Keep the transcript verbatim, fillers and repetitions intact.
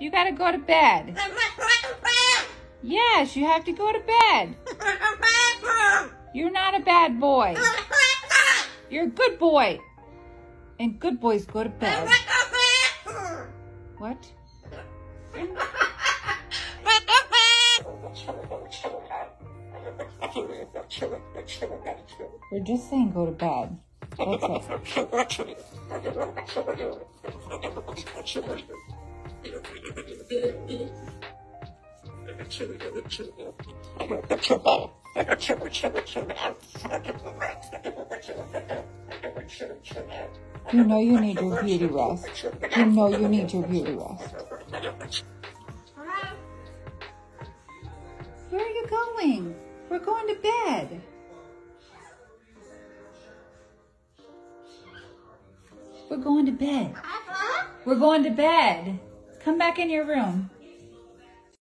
You gotta go to bed. Yes, you have to go to bed. You're not a bad boy. You're a good boy. And good boys go to bed. What? We're just saying go to bed. That's it. You know you need your beauty rest. You know you need your beauty rest. Where are you going? We're going to bed. We're going to bed. We're going to bed. Come back in your room.